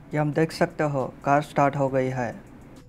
ये हम देख सकते हो कार स्टार्ट हो गई है।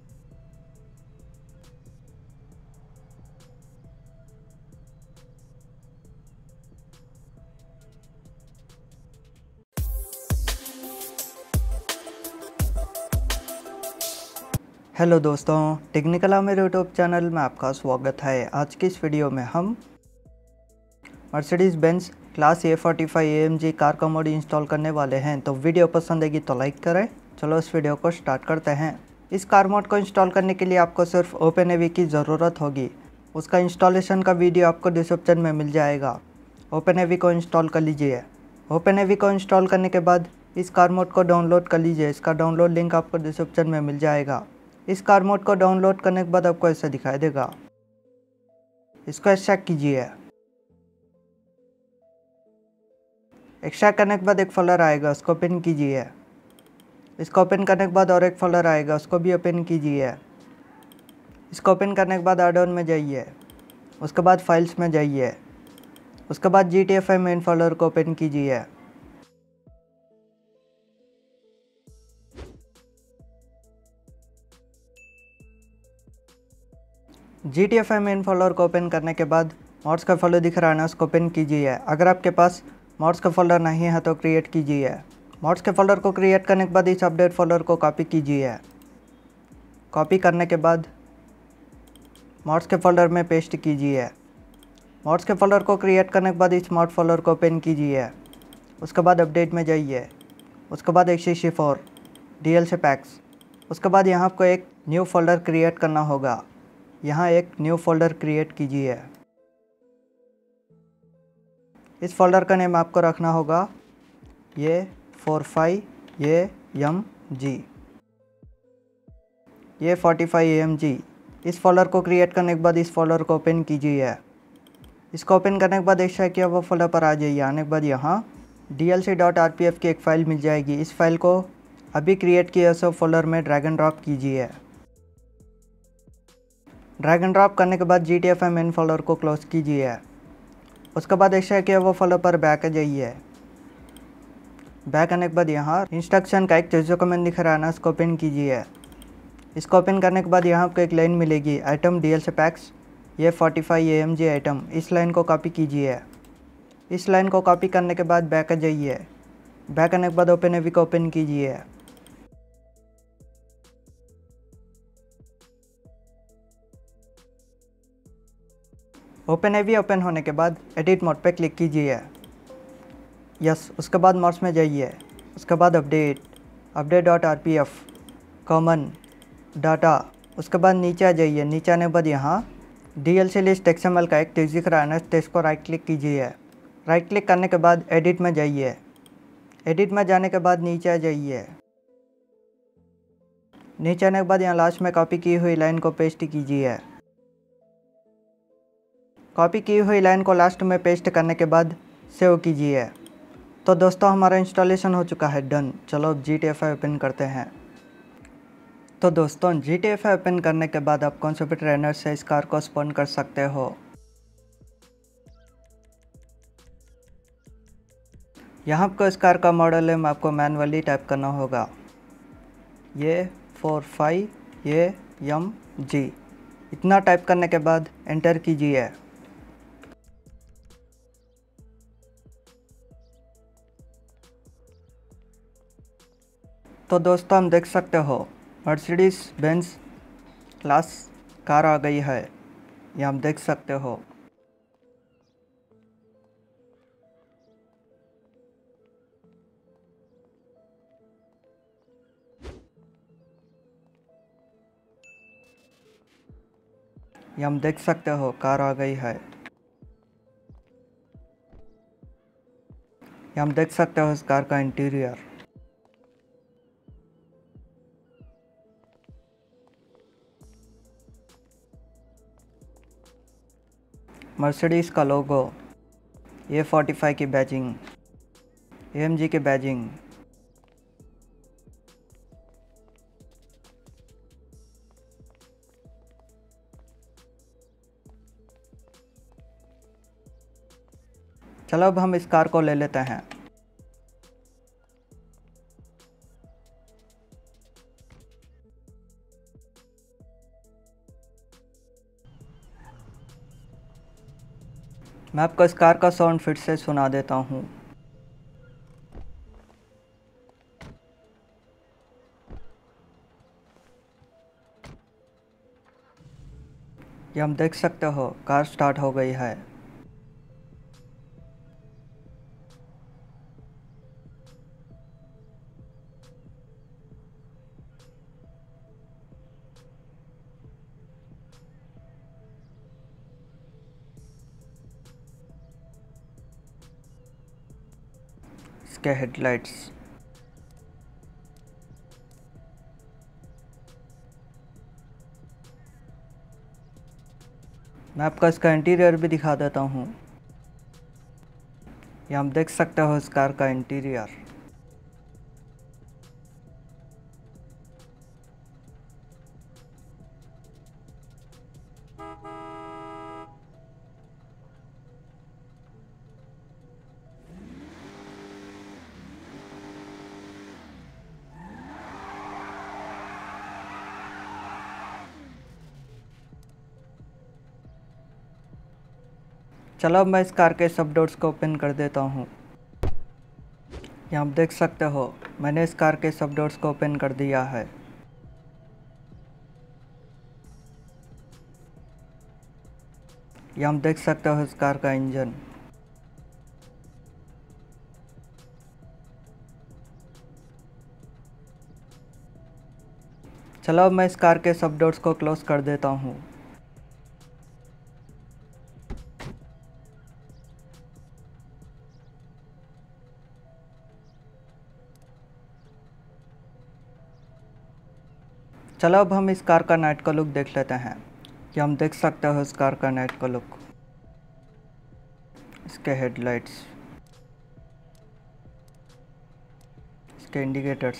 हेलो दोस्तों, टेक्निकल मेरे यूट्यूब चैनल में आपका स्वागत है। आज की इस वीडियो में हम Mercedes Benz class A45 AMG car का मोड इंस्टॉल करने वाले हैं। तो वीडियो पसंद आएगी तो लाइक करें। चलो इस वीडियो को स्टार्ट करते हैं। इस कार मोड को इंस्टॉल करने के लिए आपको सिर्फ OpenAV की ज़रूरत होगी। उसका इंस्टॉलेशन का वीडियो आपको डिस्क्रिप्शन में मिल जाएगा। OpenAV को इंस्टॉल कर लीजिए। OpenAV को इंस्टॉल करने के बाद इस कार मोड को डाउनलोड कर लीजिए। इसका डाउनलोड लिंक आपको डिस्क्रिप्शन में मिल जाएगा। इस कार मोड को डाउनलोड करने के बाद आपको ऐसा दिखाई देगा। इसको एक्सट्रैक्ट कीजिए। एक्सट्रैक्ट करने के बाद एक फोल्डर आएगा, उसको ओपन कीजिए। इसको ओपन करने के बाद और एक फोल्डर आएगा, उसको भी ओपन कीजिए। इसको ओपन करने के बाद एड-ऑन में जाइए। उसके बाद फाइल्स में जाइए। उसके बाद GTFI मेन फोल्डर को ओपन कीजिए। GTFI मेन फोल्डर को ओपन करने के बाद मॉड्स का फोल्डर दिख रहा है ना, उसको ओपन कीजिए। अगर आपके पास मॉड्स का फोल्डर नहीं है तो क्रिएट कीजिए। मॉड्स के फोल्डर को क्रिएट करने के बाद इस अपडेट फोल्डर को कॉपी कीजिए। कॉपी करने के बाद मॉड्स के फोल्डर में पेस्ट कीजिए। मॉड्स के फोल्डर को क्रिएट करने के बाद इस मॉड फोल्डर को ओपन कीजिए। उसके बाद अपडेट में जाइए। उसके बाद x64 DLC पैक्स। उसके बाद यहाँ आपको एक न्यू फोल्डर क्रिएट करना होगा। यहाँ एक न्यू फोल्डर क्रिएट कीजिए। इस फोल्डर का नेम आपको रखना होगा A45 AMG। A45 AMG। इस फोल्डर को क्रिएट करने के बाद इस फोल्डर को ओपन कीजिए। इसको ओपन करने के बाद एक शेयर किया वो फोल्डर पर आ जाइए। आने के बाद यहाँ dlc.rpf की एक फ़ाइल मिल जाएगी। इस फाइल को अभी क्रिएट किए सब फोल्डर में ड्रैग एंड ड्रॉप कीजिए। ड्रैग एंड ड्रॉप करने के बाद GTFI मेन फोल्डर को क्लोज कीजिए। उसके बाद एक शेयर किया वो फोल्डर पर बैक आ जाइए। बैक आने के बाद यहाँ इंस्ट्रक्शन का एक टेक्स्ट डॉक्यूमेंट दिख रहा है ना, इसको ओपन कीजिए। इसको ओपन करने के बाद यहाँ आपको एक लाइन मिलेगी, item DLC packs A45 AMG item. इस लाइन को कॉपी कीजिए। इस लाइन को कॉपी करने के बाद बैक आ जाइए। बैक आने के बाद OpenAV को ओपन कीजिए। OpenAV ओपन होने के बाद एडिट मोड पे क्लिक कीजिए। यस, उसके बाद मॉड्स में जाइए। उसके बाद update.rpf कॉमन डाटा। उसके बाद नीचे आ जाइए। नीचे आने के बाद यहाँ DLC लिस्ट XML का एक टेक्स्ट दिख रहा है ना, इस टेक्स्ट को राइट क्लिक कीजिए। राइट क्लिक करने के बाद एडिट में जाइए। एडिट में जाने के बाद नीचे आ जाइए। नीचे आने के बाद यहाँ लास्ट में कॉपी की हुई लाइन को पेस्ट कीजिए। कॉपी की हुई लाइन को लास्ट में पेस्ट करने के बाद सेव कीजिए। तो दोस्तों हमारा इंस्टॉलेशन हो चुका है, डन। चलो अब GTFI ओपन करते हैं। तो दोस्तों GTFI ओपन करने के बाद आप कौन से भी ट्रेनर से इस कार को स्पॉन कर सकते हो। यहाँ आपको इस कार का मॉडल नेम आपको मैनुअली टाइप करना होगा, A45 AMG। इतना टाइप करने के बाद एंटर कीजिए। तो दोस्तों हम देख सकते हो मर्सिडीज़ बेंज क्लास कार आ गई है। ये हम देख सकते हो। ये हम देख सकते हो कार आ गई है। ये हम देख सकते हो इस कार का इंटीरियर। मर्सिडीज़ का लोगो, A45 की बैजिंग, AMG की बैजिंग। चलो अब हम इस कार को ले लेते हैं। मैं आपको इस कार का साउंड फिर से सुना देता हूँ। ये हम देख सकते हो कार स्टार्ट हो गई है। इसके हेडलाइट्स, मैं आपको इसका इंटीरियर भी दिखा देता हूँ। ये हम देख सकते हो इस कार का इंटीरियर। चलो अब मैं इस कार के सब डोर्स को ओपन कर देता हूँ। यहाँ आप देख सकते हो मैंने इस कार के सब डोर्स को ओपन कर दिया है। यहाँ आप देख सकते हो इस कार का इंजन। चलो अब मैं इस कार के सब डोर्स को क्लोज कर देता हूँ। चलो अब हम इस कार का नाइट का लुक देख लेते हैं। कि हम देख सकते हो इस कार का नाइट का लुक, इसके हेडलाइट्स, इसके इंडिकेटर्स।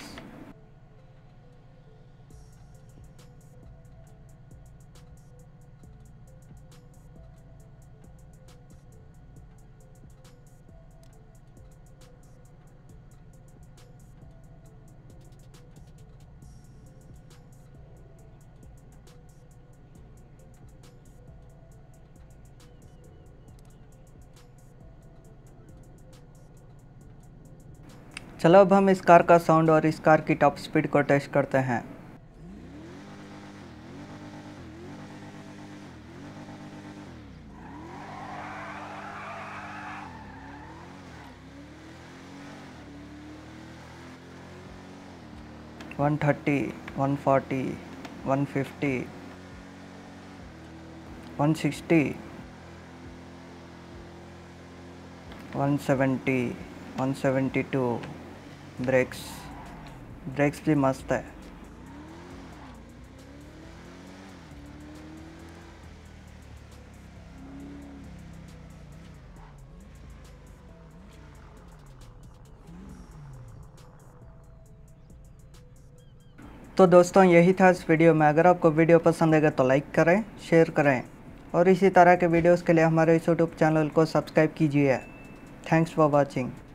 चलो अब हम इस कार का साउंड और इस कार की टॉप स्पीड को टेस्ट करते हैं। वन 130, 140, 150, 160, 170, 172। ब्रेक्स भी मस्त है। तो दोस्तों यही था इस वीडियो में। अगर आपको वीडियो पसंद आएगा तो लाइक करें, शेयर करें और इसी तरह के वीडियोस के लिए हमारे इस यूट्यूब चैनल को सब्सक्राइब कीजिए। Thanks for watching.